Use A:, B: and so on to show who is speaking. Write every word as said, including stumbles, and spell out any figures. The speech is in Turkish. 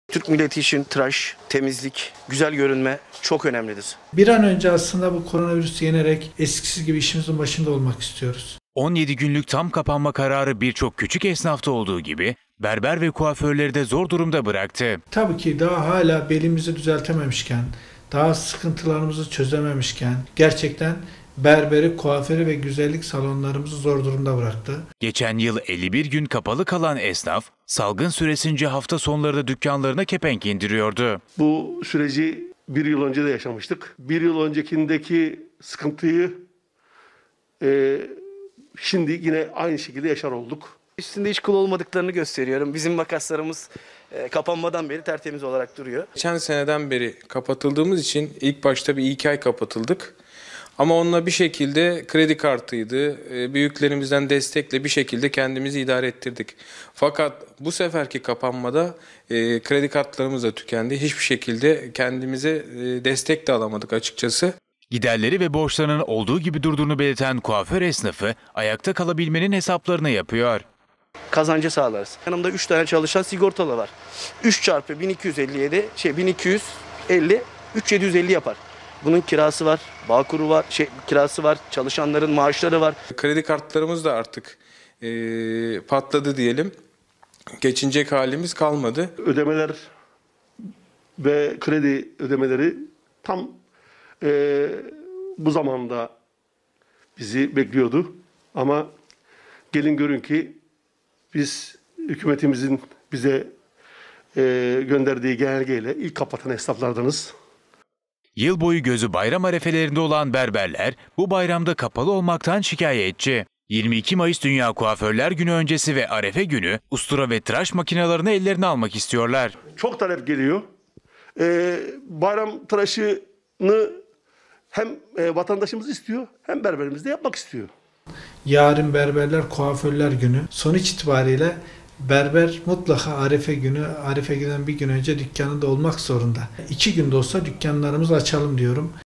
A: Türk milleti için tıraş, temizlik, güzel görünme çok önemlidir.
B: Bir an önce aslında bu koronavirüsü yenerek eskisi gibi işimizin başında olmak istiyoruz.
C: on yedi günlük tam kapanma kararı birçok küçük esnafta olduğu gibi berber ve kuaförleri de zor durumda bıraktı.
B: Tabii ki daha hala belimizi düzeltememişken, daha sıkıntılarımızı çözememişken gerçekten berberi, kuaförü ve güzellik salonlarımızı zor durumda bıraktı.
C: Geçen yıl elli bir gün kapalı kalan esnaf, salgın süresince hafta sonları da dükkanlarına kepenk indiriyordu.
D: Bu süreci bir yıl önce de yaşamıştık. Bir yıl öncekindeki sıkıntıyı e, şimdi yine aynı şekilde yaşar olduk.
A: Üstünde hiç kıl olmadıklarını gösteriyorum. Bizim makaslarımız e, kapanmadan beri tertemiz olarak duruyor.
E: Geçen seneden beri kapatıldığımız için ilk başta bir iki ay kapatıldık. Ama onunla bir şekilde kredi kartıydı, büyüklerimizden destekle bir şekilde kendimizi idare ettirdik. Fakat bu seferki kapanmada e, kredi kartlarımız da tükendi. Hiçbir şekilde kendimize e, destek de alamadık açıkçası.
C: Giderleri ve borçlarının olduğu gibi durduğunu belirten kuaför esnafı ayakta kalabilmenin hesaplarını yapıyor.
A: Kazancı sağlarız. Yanımda üç tane çalışan sigortalı var. üç çarpı bin iki yüz elli yedi, şey bin iki yüz elli, üç bin yedi yüz elli yapar. Bunun kirası var, Bağkur'u var, şey kirası var, çalışanların maaşları var.
E: Kredi kartlarımız da artık e, patladı diyelim. Geçinecek halimiz kalmadı.
D: Ödemeler ve kredi ödemeleri tam e, bu zamanda bizi bekliyordu. Ama gelin görün ki biz hükümetimizin bize e, gönderdiği genelgeyle ilk kapatan esnaflardanız.
C: Yıl boyu gözü bayram arefelerinde olan berberler bu bayramda kapalı olmaktan şikayetçi. yirmi iki Mayıs Dünya Kuaförler Günü öncesi ve Arefe günü ustura ve tıraş makinelerini ellerine almak istiyorlar.
D: Çok talep geliyor. Ee, bayram tıraşını hem e, vatandaşımız istiyor hem berberimiz de yapmak istiyor.
B: Yarın berberler, kuaförler günü. Sonuç itibariyle berber mutlaka Arefe günü, Arefe gününden bir gün önce dükkanında olmak zorunda. İki günde olsa dükkanlarımızı açalım diyorum.